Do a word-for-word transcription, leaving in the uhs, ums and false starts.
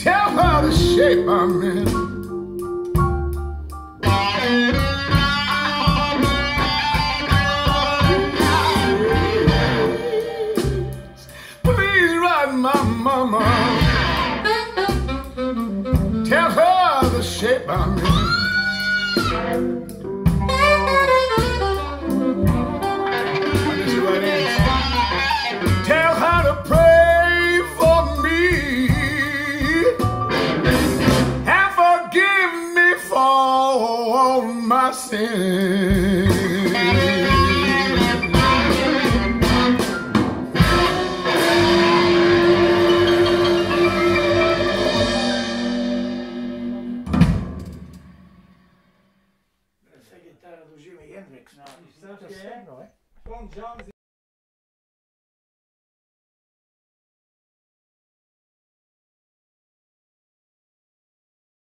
Tell her the shape I'm in. Please write my mama. Tell her the shape I'm in. Tell her to pray for me and forgive me for all my sins. Jimi Hendrix. No, you still get it, right? Bon John's